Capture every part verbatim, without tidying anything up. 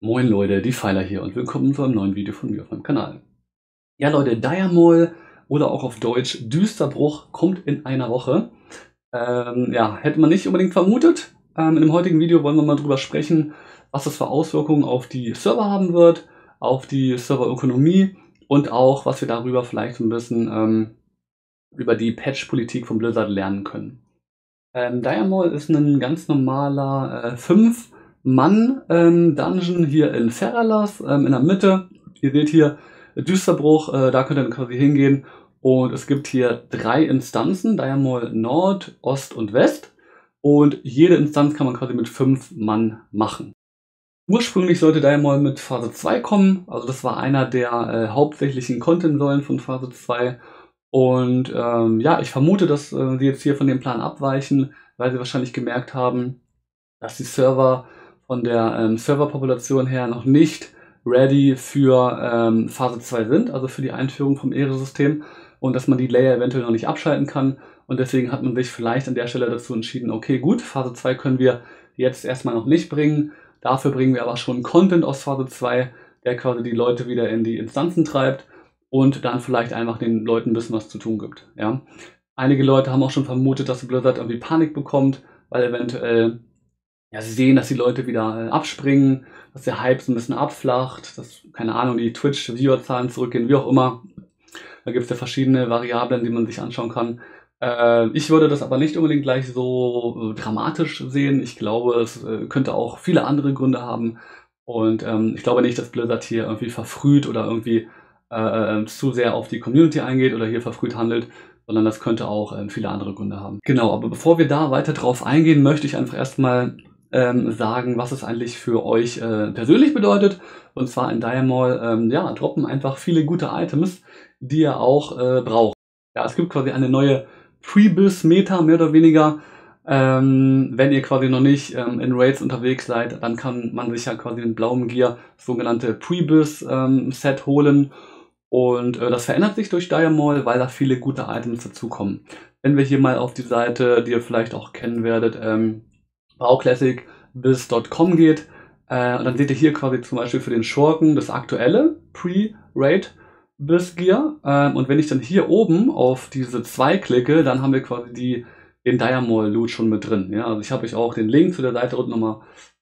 Moin Leute, die Pfeiler hier und willkommen zu einem neuen Video von mir auf meinem Kanal. Ja Leute, Dire Maul oder auch auf Deutsch Düsterbruch kommt in einer Woche. Ähm, ja, hätte man nicht unbedingt vermutet. Ähm, in dem heutigen Video wollen wir mal drüber sprechen, was das für Auswirkungen auf die Server haben wird, auf die Serverökonomie und auch, was wir darüber vielleicht so ein bisschen ähm, über die Patch-Politik von Blizzard lernen können. Ähm, Dire Maul ist ein ganz normaler äh, fünf Mann ähm, Dungeon hier in Feralas, ähm, in der Mitte. Ihr seht hier Düsterbruch, äh, da könnt ihr dann quasi hingehen. Und es gibt hier drei Instanzen, Dire Maul Nord, Ost und West. Und jede Instanz kann man quasi mit fünf Mann machen. Ursprünglich sollte Dire Maul mit Phase zwei kommen. Also das war einer der äh, hauptsächlichen Content-Säulen von Phase zwei. Und ähm, ja, ich vermute, dass äh, sie jetzt hier von dem Plan abweichen, weil sie wahrscheinlich gemerkt haben, dass die Server von der ähm, Serverpopulation her noch nicht ready für ähm, Phase zwei sind, also für die Einführung vom Ehre-System, und dass man die Layer eventuell noch nicht abschalten kann. Und deswegen hat man sich vielleicht an der Stelle dazu entschieden, okay gut, Phase zwei können wir jetzt erstmal noch nicht bringen, dafür bringen wir aber schon Content aus Phase zwei, der quasi die Leute wieder in die Instanzen treibt und dann vielleicht einfach den Leuten ein bisschen was zu tun gibt. Ja? Einige Leute haben auch schon vermutet, dass Blizzard irgendwie Panik bekommt, weil eventuell ja, sie sehen, dass die Leute wieder äh, abspringen, dass der Hype so ein bisschen abflacht, dass, keine Ahnung, die Twitch-Viewerzahlen zurückgehen, wie auch immer. Da gibt es ja verschiedene Variablen, die man sich anschauen kann. Äh, ich würde das aber nicht unbedingt gleich so äh, dramatisch sehen. Ich glaube, es äh, könnte auch viele andere Gründe haben. Und ähm, ich glaube nicht, dass Blizzard hier irgendwie verfrüht oder irgendwie äh, zu sehr auf die Community eingeht oder hier verfrüht handelt, sondern das könnte auch äh, viele andere Gründe haben. Genau, aber bevor wir da weiter drauf eingehen, möchte ich einfach erstmal ähm, sagen, was es eigentlich für euch äh, persönlich bedeutet. Und zwar in Dire Maul, ähm, ja, droppen einfach viele gute Items, die ihr auch äh, braucht. Ja, es gibt quasi eine neue Pre-Biss-Meta, mehr oder weniger. Ähm, wenn ihr quasi noch nicht ähm, in Raids unterwegs seid, dann kann man sich ja quasi mit blauem Gear das sogenannte Pre-Biss-Set ähm, holen. Und äh, das verändert sich durch Dire Maul, weil da viele gute Items dazukommen. Wenn wir hier mal auf die Seite, die ihr vielleicht auch kennen werdet, ähm, Classic Biss Punkt com geht, äh, und dann seht ihr hier quasi zum Beispiel für den Schurken das aktuelle Pre-Raid Biss Gear. Ähm, und wenn ich dann hier oben auf diese zwei klicke, dann haben wir quasi die, den Dire Maul Loot schon mit drin. Ja? Also ich habe euch auch den Link zu der Seite unten nochmal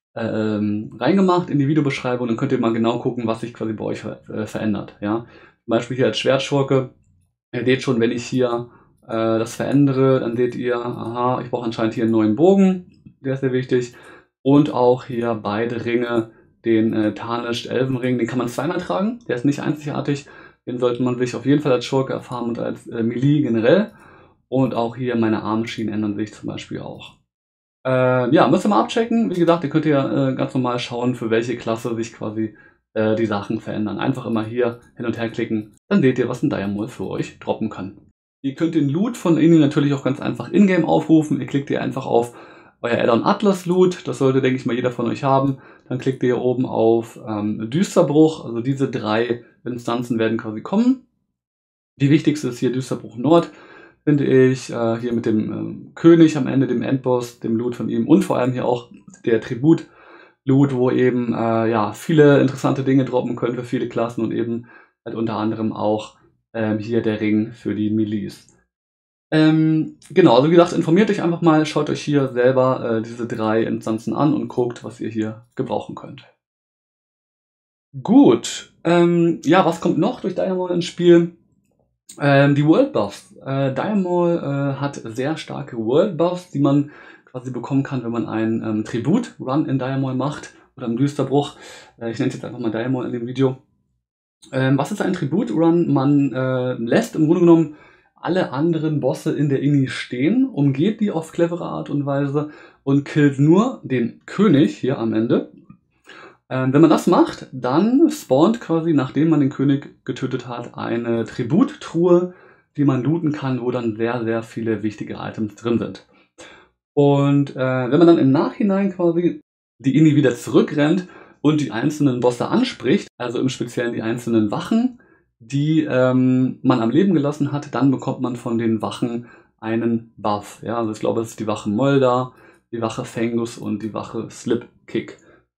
ähm, reingemacht in die Videobeschreibung. Dann könnt ihr mal genau gucken, was sich quasi bei euch äh, verändert. Ja? Zum Beispiel hier als Schwertschurke. Ihr seht schon, wenn ich hier äh, das verändere, dann seht ihr, aha, ich brauche anscheinend hier einen neuen Bogen. Der ist sehr wichtig. Und auch hier beide Ringe, den äh, Tarnished Elvenring, den kann man zweimal tragen. Der ist nicht einzigartig. Den sollte man sich auf jeden Fall als Schurke erfahren und als äh, Melee generell. Und auch hier meine Armschienen ändern sich zum Beispiel auch. Äh, ja, müsst ihr mal abchecken. Wie gesagt, ihr könnt ja äh, ganz normal schauen, für welche Klasse sich quasi äh, die Sachen verändern. Einfach immer hier hin und her klicken. Dann seht ihr, was ein Dire Maul für euch droppen kann. Ihr könnt den Loot von ihnen natürlich auch ganz einfach in-game aufrufen. Ihr klickt hier einfach auf euer Add-on Atlas Loot, das sollte, denke ich mal, jeder von euch haben. Dann klickt ihr hier oben auf ähm, Düsterbruch, also diese drei Instanzen werden quasi kommen. Die wichtigste ist hier Düsterbruch Nord, finde ich, äh, hier mit dem ähm, König am Ende, dem Endboss, dem Loot von ihm und vor allem hier auch der Tribut-Loot, wo eben äh, ja, viele interessante Dinge droppen können für viele Klassen und eben halt unter anderem auch ähm, hier der Ring für die Melees. Ähm, genau, also wie gesagt, informiert euch einfach mal, schaut euch hier selber äh, diese drei Instanzen an und guckt, was ihr hier gebrauchen könnt. Gut, ähm, ja, was kommt noch durch Dire Maul ins Spiel? Ähm, die World Buffs. Äh, Dire Maul äh, hat sehr starke World Buffs, die man quasi bekommen kann, wenn man einen ähm, Tribut-Run in Dire Maul macht oder im Düsterbruch. Äh, ich nenne es jetzt einfach mal Dire Maul in dem Video. Ähm, was ist ein Tribut-Run? Man äh, lässt im Grunde genommen alle anderen Bosse in der Ini stehen, umgeht die auf clevere Art und Weise und killt nur den König hier am Ende. Ähm, wenn man das macht, dann spawnt quasi, nachdem man den König getötet hat, eine Tributtruhe, die man looten kann, wo dann sehr, sehr viele wichtige Items drin sind. Und äh, wenn man dann im Nachhinein quasi die Ini wieder zurückrennt und die einzelnen Bosse anspricht, also im Speziellen die einzelnen Wachen, die ähm, man am Leben gelassen hat, dann bekommt man von den Wachen einen Buff. Ja, also ich glaube, das ist die Wache Moldar, die Wache Fengus und die Wache Slipkick.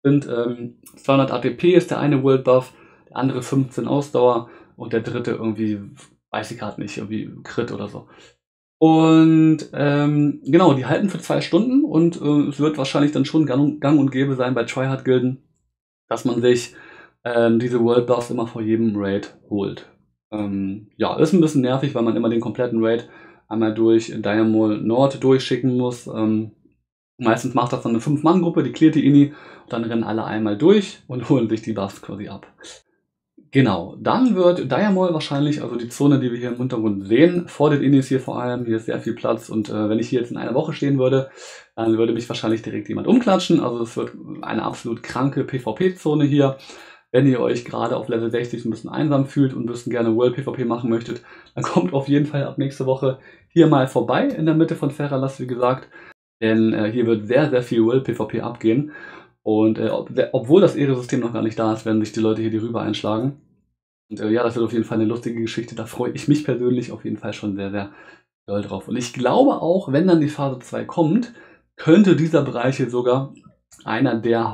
sind ähm, zweihundert A T P ist der eine World Buff, der andere fünfzehn Ausdauer und der dritte irgendwie, weiß ich gerade nicht, irgendwie Crit oder so. Und ähm, genau, die halten für zwei Stunden und äh, es wird wahrscheinlich dann schon gang, gang und gäbe sein bei Tryhard-Gilden, dass man sich ähm, diese World Buffs immer vor jedem Raid holt. Ähm, ja, ist ein bisschen nervig, weil man immer den kompletten Raid einmal durch Diamol Nord durchschicken muss. Ähm, meistens macht das dann eine fünf Mann Gruppe, die cleart die Ini und dann rennen alle einmal durch und holen sich die Buffs quasi ab. Genau, dann wird Diamol wahrscheinlich, also die Zone, die wir hier im Hintergrund sehen, vor den Inis hier vor allem, hier ist sehr viel Platz und äh, wenn ich hier jetzt in einer Woche stehen würde, dann würde mich wahrscheinlich direkt jemand umklatschen. Also es wird eine absolut kranke PvP-Zone hier. Wenn ihr euch gerade auf Level sechzig ein bisschen einsam fühlt und ein bisschen gerne World PvP machen möchtet, dann kommt auf jeden Fall ab nächste Woche hier mal vorbei in der Mitte von Feralas, wie gesagt. Denn äh, hier wird sehr, sehr viel World PvP abgehen. Und äh, ob, obwohl das Ehre-System noch gar nicht da ist, werden sich die Leute hier die rüber einschlagen. Und äh, ja, das wird auf jeden Fall eine lustige Geschichte. Da freue ich mich persönlich auf jeden Fall schon sehr, sehr doll drauf. Und ich glaube auch, wenn dann die Phase zwei kommt, könnte dieser Bereich hier sogar einer der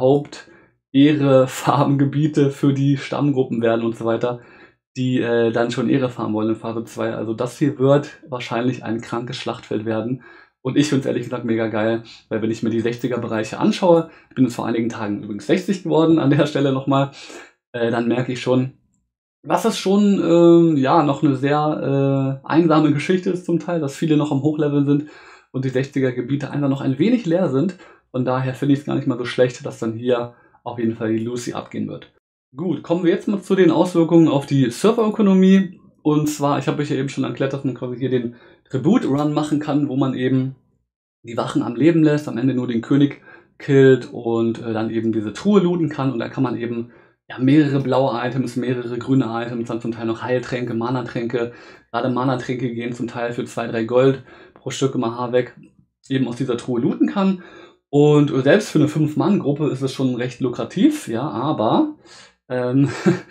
Haupt-Ehre-Farmgebiete für die Stammgruppen werden und so weiter, die äh, dann schon Ehre farmen wollen in Phase zwei. Also das hier wird wahrscheinlich ein krankes Schlachtfeld werden. Und ich finde es ehrlich gesagt mega geil, weil wenn ich mir die sechziger-Bereiche anschaue, ich bin jetzt vor einigen Tagen übrigens sechzig geworden an der Stelle nochmal, äh, dann merke ich schon, dass es schon ähm, ja, noch eine sehr äh, einsame Geschichte ist zum Teil, dass viele noch am Hochlevel sind und die sechziger-Gebiete einfach noch ein wenig leer sind. Von daher finde ich es gar nicht mal so schlecht, dass dann hier auf jeden Fall die Lucy abgehen wird. Gut, kommen wir jetzt mal zu den Auswirkungen auf die Serverökonomie. Und zwar, ich habe euch ja eben schon erklärt, dass man quasi hier den Tribut-Run machen kann, wo man eben die Wachen am Leben lässt, am Ende nur den König killt und äh, dann eben diese Truhe looten kann. Und da kann man eben ja, mehrere blaue Items, mehrere grüne Items, dann zum Teil noch Heiltränke, Mana-Tränke. Gerade Mana-Tränke gehen zum Teil für zwei, drei Gold pro Stück immer Haar weg, eben aus dieser Truhe looten kann. Und selbst für eine fünf Mann Gruppe ist es schon recht lukrativ, ja, aber ähm,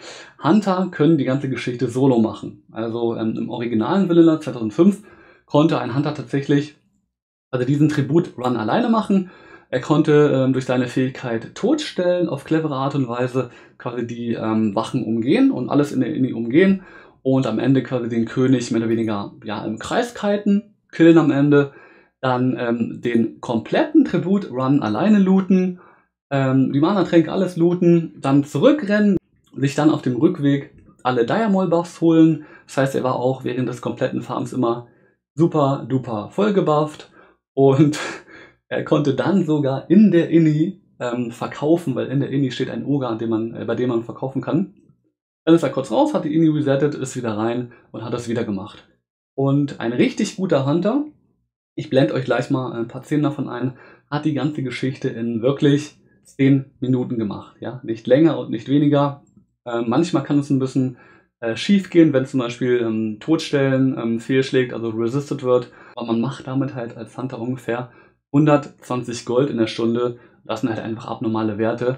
Hunter können die ganze Geschichte solo machen. Also ähm, im originalen Vanilla zweitausendfünf konnte ein Hunter tatsächlich also diesen Tribut-Run alleine machen. Er konnte ähm, durch seine Fähigkeit totstellen, auf clevere Art und Weise quasi die ähm, Wachen umgehen und alles in der Inni umgehen und am Ende quasi den König mehr oder weniger ja, im Kreis kiten, killen am Ende, dann ähm, den kompletten Tribut-Run alleine looten, ähm, die Mana-Tränke alles looten, dann zurückrennen, sich dann auf dem Rückweg alle Diamol-Buffs holen. Das heißt, er war auch während des kompletten Farms immer super duper voll gebufft und er konnte dann sogar in der Inni ähm, verkaufen, weil in der Inni steht ein Ogre, an dem man, äh, bei dem man verkaufen kann. Dann ist er kurz raus, hat die Inni resettet, ist wieder rein und hat das wieder gemacht. Und ein richtig guter Hunter, ich blende euch gleich mal ein paar Szenen davon ein, hat die ganze Geschichte in wirklich zehn Minuten gemacht. Ja? Nicht länger und nicht weniger. Äh, manchmal kann es ein bisschen äh, schief gehen, wenn zum Beispiel ähm, Todstellen ähm, fehlschlägt, also resisted wird. Aber man macht damit halt als Hunter ungefähr hundertzwanzig Gold in der Stunde. Das sind halt einfach abnormale Werte.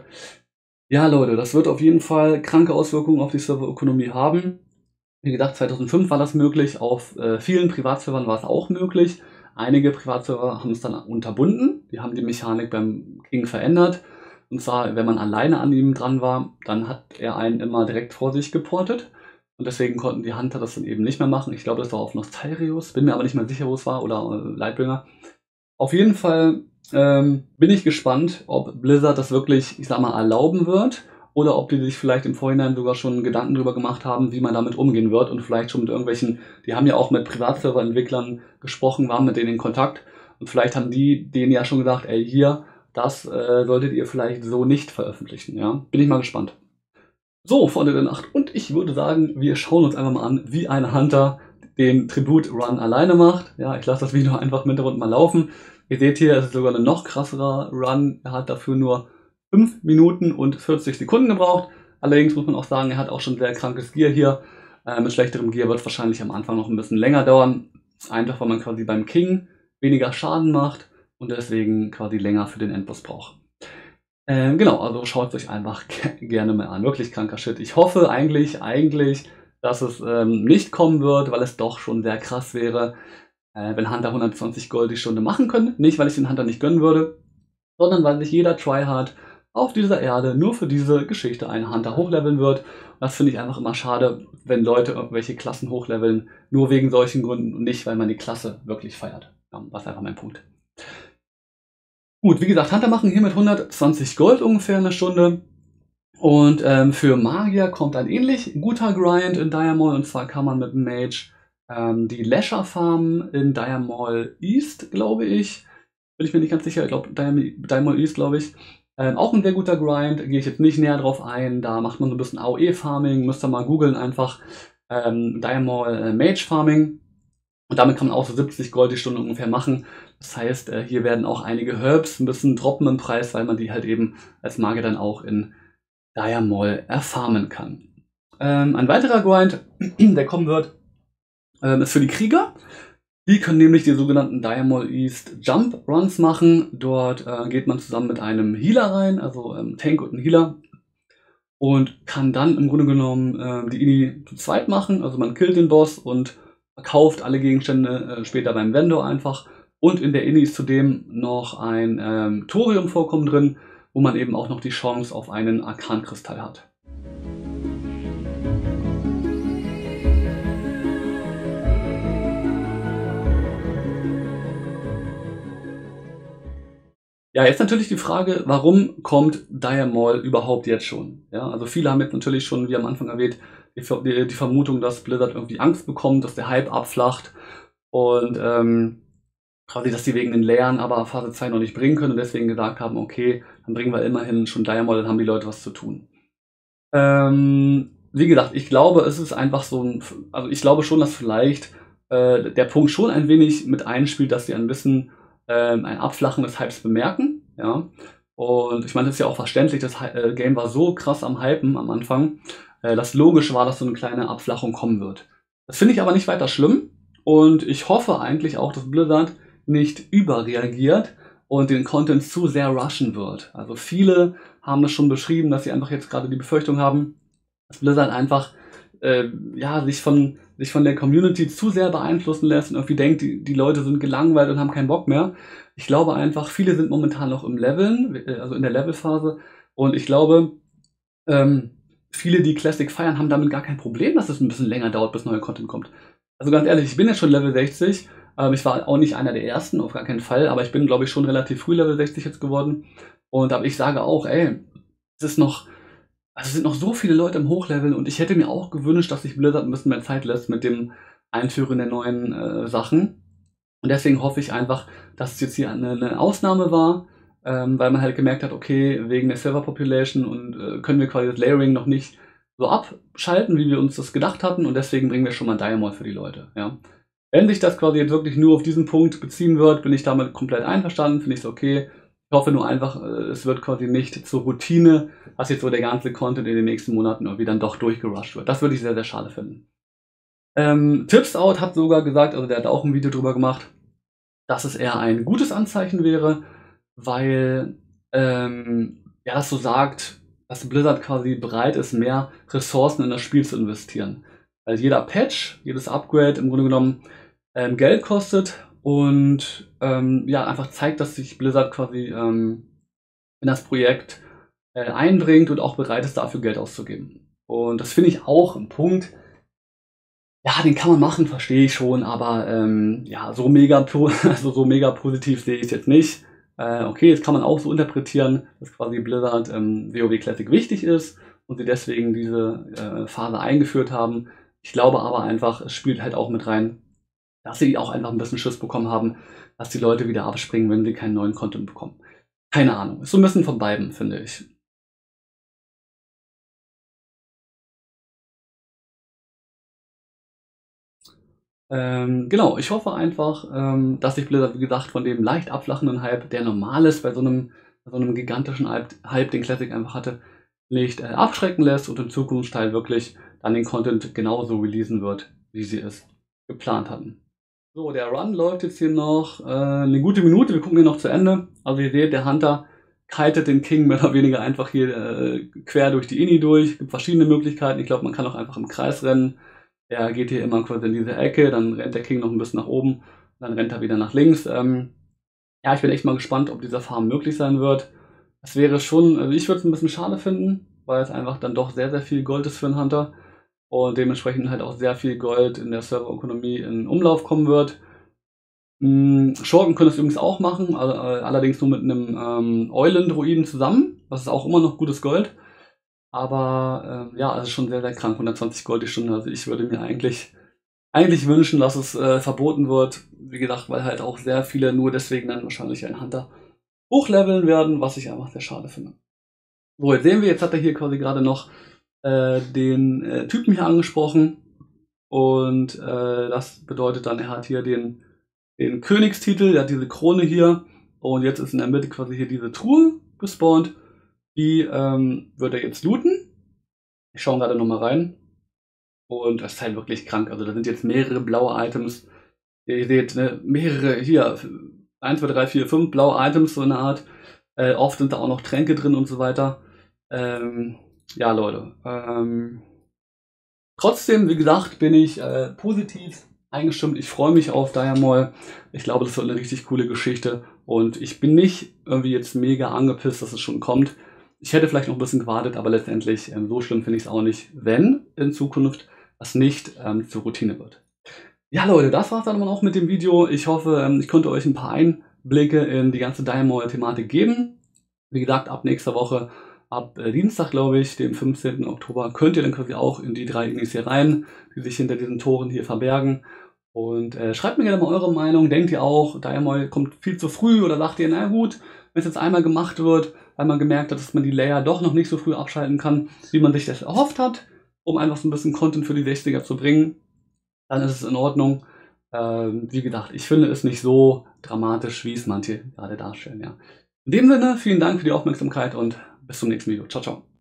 Ja, Leute, das wird auf jeden Fall kranke Auswirkungen auf die Serverökonomie haben. Wie gesagt, zweitausendfünf war das möglich. Auf äh, vielen Privatservern war es auch möglich. Einige Privatserver haben es dann unterbunden. Die haben die Mechanik beim King verändert. Und zwar, wenn man alleine an ihm dran war, dann hat er einen immer direkt vor sich geportet. Und deswegen konnten die Hunter das dann eben nicht mehr machen. Ich glaube, das war auf Nostalrius. Bin mir aber nicht mehr sicher, wo es war. Oder äh, Lightbringer. Auf jeden Fall ähm, bin ich gespannt, ob Blizzard das wirklich, ich sag mal, erlauben wird oder ob die sich vielleicht im Vorhinein sogar schon Gedanken darüber gemacht haben, wie man damit umgehen wird und vielleicht schon mit irgendwelchen, die haben ja auch mit Privatserver-Entwicklern gesprochen, waren mit denen in Kontakt und vielleicht haben die denen ja schon gesagt, ey, hier, das äh, solltet ihr vielleicht so nicht veröffentlichen, ja. Bin ich mal gespannt. So, Freunde der Nacht, und ich würde sagen, wir schauen uns einfach mal an, wie ein Hunter den Tribut-Run alleine macht. Ja, ich lasse das Video einfach im Hintergrund mal laufen. Ihr seht hier, es ist sogar ein noch krasserer Run. Er hat dafür nur fünf Minuten und vierzig Sekunden gebraucht. Allerdings muss man auch sagen, er hat auch schon sehr krankes Gear hier. Äh, mit schlechterem Gear wird es wahrscheinlich am Anfang noch ein bisschen länger dauern. Einfach, weil man quasi beim King weniger Schaden macht und deswegen quasi länger für den Endboss braucht. Äh, genau, also schaut es euch einfach gerne mal an. Wirklich kranker Shit. Ich hoffe eigentlich, eigentlich, dass es ähm, nicht kommen wird, weil es doch schon sehr krass wäre, äh, wenn Hunter hundertzwanzig Gold die Stunde machen können. Nicht, weil ich den Hunter nicht gönnen würde, sondern weil sich jeder Tryhard auf dieser Erde nur für diese Geschichte einen Hunter hochleveln wird. Das finde ich einfach immer schade, wenn Leute irgendwelche Klassen hochleveln, nur wegen solchen Gründen und nicht, weil man die Klasse wirklich feiert. Ja, das ist einfach mein Punkt. Gut, wie gesagt, Hunter machen hier mit hundertzwanzig Gold ungefähr eine Stunde. Und ähm, für Magier kommt ein ähnlich guter Grind in Dire Maul. Und zwar kann man mit dem Mage ähm, die Lasher farmen in Dire Maul East, glaube ich. Bin ich mir nicht ganz sicher. Ich glaube, Dire Maul East, glaube ich. Ähm, auch ein sehr guter Grind. Gehe ich jetzt nicht näher drauf ein. Da macht man so ein bisschen A O E-Farming. Müsst ihr mal googeln einfach. Ähm, Dire Maul äh, Mage Farming. Und damit kann man auch so siebzig Gold die Stunde ungefähr machen. Das heißt, äh, hier werden auch einige Herbs ein bisschen droppen im Preis, weil man die halt eben als Magier dann auch in Dire Maul erfarmen kann. Ähm, ein weiterer Grind, der kommen wird, ähm, ist für die Krieger. Die können nämlich die sogenannten Dire Maul East Jump Runs machen. Dort äh, geht man zusammen mit einem Healer rein, also ähm, Tank und ein Healer. Und kann dann im Grunde genommen äh, die Ini zu zweit machen. Also man killt den Boss und verkauft alle Gegenstände äh, später beim Vendor einfach. Und in der Ini ist zudem noch ein ähm, Thorium-Vorkommen drin, wo man eben auch noch die Chance auf einen Arkankristall hat. Ja, jetzt natürlich die Frage, warum kommt Dire Maul überhaupt jetzt schon? Ja, also viele haben jetzt natürlich schon, wie am Anfang erwähnt, die, die, die Vermutung, dass Blizzard irgendwie Angst bekommt, dass der Hype abflacht und ähm, quasi, dass die wegen den Layern aber Phase zwei noch nicht bringen können und deswegen gesagt haben, okay, dann bringen wir immerhin schon Dire Maul, dann haben die Leute was zu tun. Ähm, wie gesagt, ich glaube, es ist einfach so ein, also ich glaube schon, dass vielleicht äh, der Punkt schon ein wenig mit einspielt, dass sie ein bisschen ähm, ein Abflachen des Hypes bemerken, ja. Und ich meine, das ist ja auch verständlich, das äh, Game war so krass am Hypen am Anfang, äh, dass logisch war, dass so eine kleine Abflachung kommen wird. Das finde ich aber nicht weiter schlimm und ich hoffe eigentlich auch, dass Blizzard nicht überreagiert und den Content zu sehr rushen wird. Also viele haben es schon beschrieben, dass sie einfach jetzt gerade die Befürchtung haben, dass Blizzard einfach äh, ja, sich von, sich von der Community zu sehr beeinflussen lässt und irgendwie denkt, die, die Leute sind gelangweilt und haben keinen Bock mehr. Ich glaube einfach, viele sind momentan noch im Leveln, also in der Levelphase. Und ich glaube, ähm, viele, die Classic feiern, haben damit gar kein Problem, dass es ein bisschen länger dauert, bis neuer Content kommt. Also ganz ehrlich, ich bin jetzt schon Level sechzig. Ähm, ich war auch nicht einer der ersten, auf gar keinen Fall, aber ich bin, glaube ich, schon relativ früh Level sechzig jetzt geworden. Und aber ich sage auch, ey, es ist noch, also es sind noch so viele Leute im Hochlevel und ich hätte mir auch gewünscht, dass sich Blizzard ein bisschen mehr Zeit lässt mit dem Einführen der neuen äh, Sachen. Und deswegen hoffe ich einfach, dass es jetzt hier eine, eine Ausnahme war, ähm, weil man halt gemerkt hat, okay, wegen der Server Population und äh, können wir quasi das Layering noch nicht so abschalten, wie wir uns das gedacht hatten und deswegen bringen wir schon mal Dire Maul für die Leute, ja. Wenn sich das quasi jetzt wirklich nur auf diesen Punkt beziehen wird, bin ich damit komplett einverstanden, finde ich es okay. Ich hoffe nur einfach, es wird quasi nicht zur Routine, dass jetzt so der ganze Content in den nächsten Monaten irgendwie dann doch durchgerusht wird. Das würde ich sehr, sehr schade finden. Ähm, Tipsout hat sogar gesagt, also der hat auch ein Video drüber gemacht, dass es eher ein gutes Anzeichen wäre, weil ähm, er das so sagt, dass Blizzard quasi bereit ist, mehr Ressourcen in das Spiel zu investieren. Weil jeder Patch, jedes Upgrade im Grunde genommen ähm, Geld kostet und ähm, ja, einfach zeigt, dass sich Blizzard quasi ähm, in das Projekt äh, einbringt und auch bereit ist, dafür Geld auszugeben. Und das finde ich auch ein Punkt, ja, den kann man machen, verstehe ich schon, aber ähm, ja, so mega, also so mega positiv sehe ich es jetzt nicht. Äh, okay, das kann man auch so interpretieren, dass quasi Blizzard ähm, WoW Classic wichtig ist und sie deswegen diese äh, Phase eingeführt haben. Ich glaube aber einfach, es spielt halt auch mit rein, dass sie auch einfach ein bisschen Schiss bekommen haben, dass die Leute wieder abspringen, wenn sie keinen neuen Content bekommen. Keine Ahnung, ist so ein bisschen von beiden, finde ich. Ähm, genau, ich hoffe einfach, ähm, dass sich Blizzard, wie gesagt, von dem leicht abflachenden Hype, der normal ist bei so einem, bei so einem gigantischen Hype, Hype, den Classic einfach hatte, nicht äh, abschrecken lässt und in Zukunft halt wirklich dann den Content genauso releasen wird, wie sie es geplant hatten. So, der Run läuft jetzt hier noch äh, eine gute Minute, wir gucken hier noch zu Ende. Also ihr seht, der Hunter kitet den King mehr oder weniger einfach hier äh, quer durch die Ini durch. Es gibt verschiedene Möglichkeiten, ich glaube, man kann auch einfach im Kreis rennen. Er geht hier immer quasi in diese Ecke, dann rennt der King noch ein bisschen nach oben, dann rennt er wieder nach links. Ähm, ja, ich bin echt mal gespannt, ob dieser Farm möglich sein wird. Es wäre schon, also ich würde es ein bisschen schade finden, weil es einfach dann doch sehr, sehr viel Gold ist für einen Hunter und dementsprechend halt auch sehr viel Gold in der Serverökonomie in Umlauf kommen wird. Hm, Schurken können das übrigens auch machen, all- all- allerdings nur mit einem ähm, Eulen-Druiden zusammen. Das ist auch immer noch gutes Gold. Aber ähm, ja, also schon sehr, sehr krank. hundertzwanzig Gold die Stunde. Also ich würde mir eigentlich, eigentlich wünschen, dass es äh, verboten wird. Wie gesagt, weil halt auch sehr viele nur deswegen dann wahrscheinlich einen Hunter hochleveln werden, was ich einfach sehr schade finde. So, jetzt sehen wir, jetzt hat er hier quasi gerade noch äh, den äh, Typen hier angesprochen. Und äh, das bedeutet dann, er hat hier den, den Königstitel, er hat diese Krone hier. Und jetzt ist in der Mitte quasi hier diese Truhe gespawnt. Die ähm, wird er jetzt looten. Ich schaue gerade nochmal rein. Und das ist halt wirklich krank. Also da sind jetzt mehrere blaue Items. Ihr seht, ne, mehrere, hier, eins, zwei, drei, vier, fünf blaue Items, so eine Art. Äh, oft sind da auch noch Tränke drin und so weiter. Ähm, ja, Leute. Ähm, trotzdem, wie gesagt, bin ich äh, positiv eingestimmt. Ich freue mich auf Diamol. Ich glaube, das wird eine richtig coole Geschichte. Und ich bin nicht irgendwie jetzt mega angepisst, dass es schon kommt. Ich hätte vielleicht noch ein bisschen gewartet, aber letztendlich ähm, so schlimm finde ich es auch nicht, wenn in Zukunft das nicht ähm, zur Routine wird. Ja, Leute, das war's dann auch mit dem Video. Ich hoffe, ähm, ich konnte euch ein paar Einblicke in die ganze Diamol-Thematik geben. Wie gesagt, ab nächster Woche, ab äh, Dienstag, glaube ich, dem fünfzehnten Oktober, könnt ihr dann quasi auch in die drei Ignis hier rein, die sich hinter diesen Toren hier verbergen. Und äh, schreibt mir gerne mal eure Meinung. Denkt ihr auch, Diamol kommt viel zu früh oder sagt ihr, na gut, wenn es jetzt einmal gemacht wird, weil man gemerkt hat, dass man die Layer doch noch nicht so früh abschalten kann, wie man sich das erhofft hat, um einfach so ein bisschen Content für die sechziger zu bringen, dann ist es in Ordnung. Ähm, wie gesagt, ich finde es nicht so dramatisch, wie es manche gerade darstellen. Ja. In dem Sinne, vielen Dank für die Aufmerksamkeit und bis zum nächsten Video. Ciao, ciao.